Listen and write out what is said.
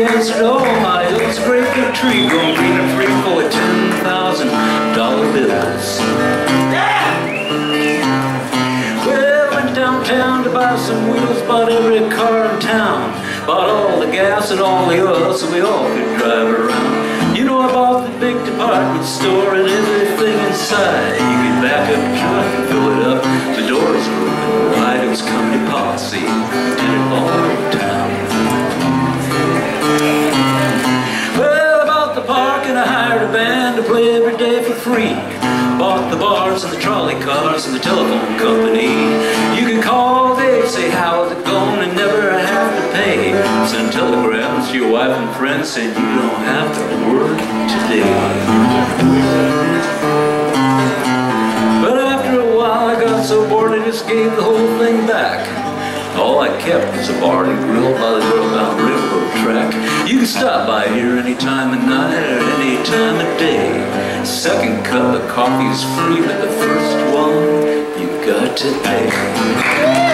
said, oh my, it's a great big tree going green and free full of $10,000 bills. Well, went downtown to buy some wheels, bought every car in town, bought all the gas and all the oil so we all could drive around. You know, I bought the big department store and everything inside. You could back up the truck and fill it up. The doors were open wide. It was company policy. Did it all over town. Well, I bought the park and I hired a band to play every day for free. Bought the bars and the trolley cars and the telephone company. You can call, they'd say, how's it going, and never have to pay. Send telegrams to your wife and friends saying you don't have to work today. But after a while I got so bored I just gave the whole thing back. All I kept was a bar and grill by the Brokedown railroad track. You can stop by here any time of night or any time of day. Second cup of coffee is free, but the first one you've got to pay.